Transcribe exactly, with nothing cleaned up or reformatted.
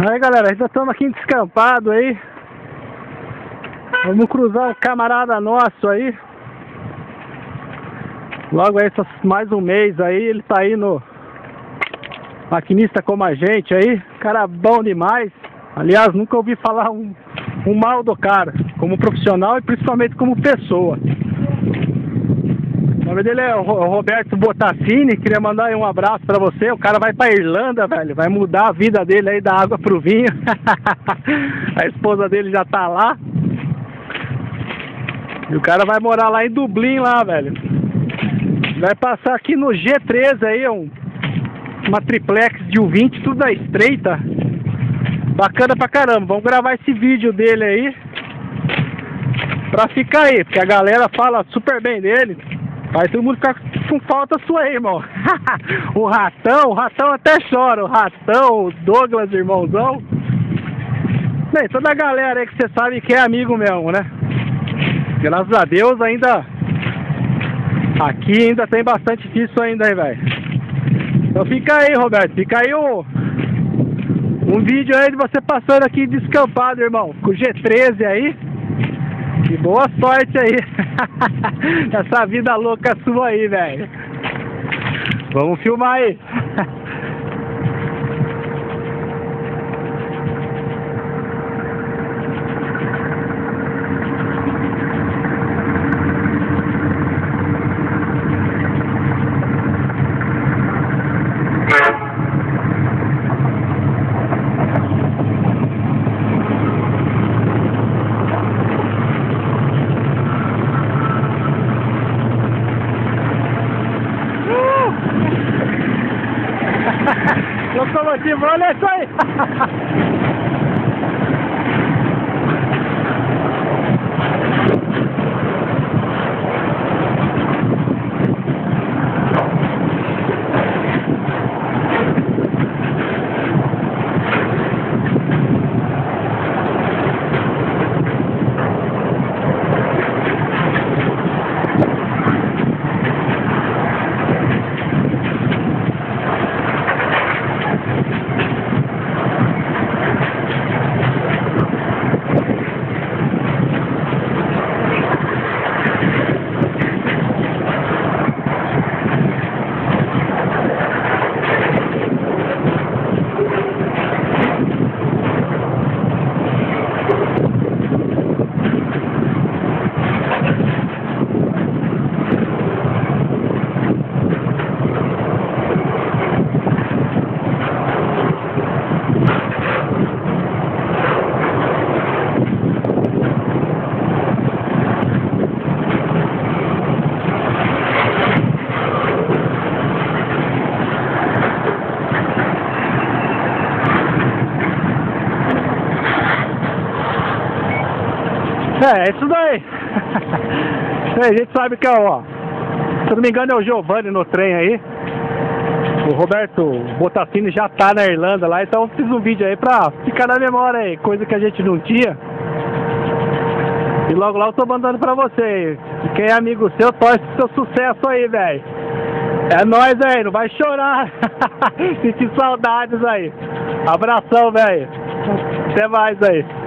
Aí galera, ainda estamos aqui em descampado aí. Vamos cruzar um camarada nosso aí. Logo aí, mais um mês aí, ele tá aí no maquinista como a gente aí. Cara bom demais. Aliás, nunca ouvi falar um, um mal do cara, como profissional e principalmente como pessoa. O nome dele é o Roberto Botaffini. Queria mandar aí um abraço pra você. O cara vai pra Irlanda, velho. Vai mudar a vida dele aí da água pro vinho. A esposa dele já tá lá. E o cara vai morar lá em Dublin, lá, velho. Vai passar aqui no G treze aí, um, uma triplex de U vinte, tudo da estreita. Bacana pra caramba. Vamos gravar esse vídeo dele aí pra ficar aí, porque a galera fala super bem dele. Vai todo mundo ficar com falta sua aí, irmão. O Ratão, o Ratão até chora. O Ratão, o Douglas, irmãozão. Bem, toda a galera aí que você sabe que é amigo mesmo, né? Graças a Deus ainda... Aqui ainda tem bastante disso ainda aí, velho. Então fica aí, Roberto. Fica aí um... Um vídeo aí de você passando aqui descampado, irmão. Com o G treze aí. E boa sorte aí. Essa vida louca sua aí, velho. Vamos filmar aí. Locomotiva, olha isso aí! É, isso daí. A gente sabe que é, ó, se eu não me engano é o Giovanni no trem aí. O Roberto Botaffini já tá na Irlanda lá, então eu fiz um vídeo aí pra ficar na memória aí, coisa que a gente não tinha. E logo lá eu tô mandando pra você. E quem é amigo seu, torce pro seu sucesso aí, velho. É nóis aí, não vai chorar. Sentir saudades aí. Abração, velho. Até mais aí.